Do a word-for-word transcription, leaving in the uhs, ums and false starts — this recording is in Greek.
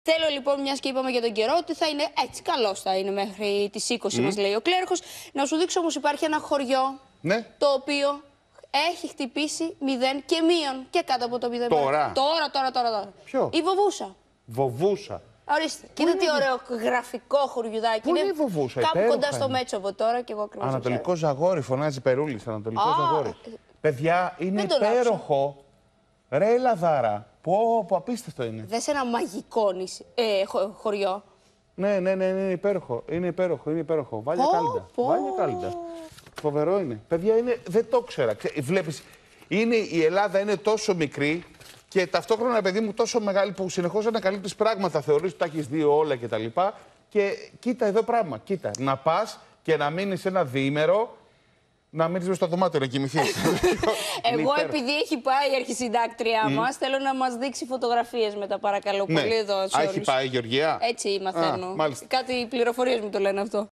Θέλω λοιπόν, μια και είπαμε για τον καιρό, ότι θα είναι έτσι, καλώς θα είναι μέχρι τις είκοσι, mm. μας λέει ο κλέρχος. Να σου δείξω όμως, υπάρχει ένα χωριό, ναι. το οποίο έχει χτυπήσει μηδέν και μείον και κάτω από το μηδέν. Τώρα. Τώρα, τώρα, τώρα. τώρα. Ποιο? Η Βοβούσα. Βοβούσα. Ορίστε. Κοίτα τι ωραίο γραφικό χωριουδάκι. Πού είναι η Βοβούσα? Κάπου υπέροχα κοντά στο είναι. Μέτσοβο τώρα και εγώ ακριβώς. Ανατολικό Ζαγόρι, φωνάζει Περούλης. Ανατολικό Α, Ζαγόρι. Παιδιά, είναι δεν υπέροχο. Ρε Λαδάρα. Πω, πω, απίστευτο είναι. Δες ένα μαγικό νησί, ε, χω, χωριό. Ναι, ναι, ναι, είναι υπέροχο. Είναι υπέροχο, είναι υπέροχο. Βάλια Πω, κάλιντα. πω. Βάλια κάλιντα. Φοβερό είναι. Παιδιά, είναι, δεν το ήξερα. Βλέπεις, είναι, η Ελλάδα είναι τόσο μικρή και ταυτόχρονα, παιδί μου, τόσο μεγάλη που συνεχώς ανακαλύπτεις πράγματα. Θεωρείς ότι τα έχεις δει όλα κτλ. Και, και κοίτα εδώ πράγμα. Κοίτα, να πας και να μείνεις ένα διήμερο. Να μείνεις μες στο δωμάτιο να κοιμηθείς. Εγώ, επειδή έχει πάει η αρχισυντάκτριά mm. μας, θέλω να μας δείξει φωτογραφίες μετά, παρακαλώ. Ναι. Πολύ εδώ σε Α, έχει πάει η Γεωργία. Έτσι μαθαίνω. Α, Κάτι πληροφορίες μου το λένε αυτό.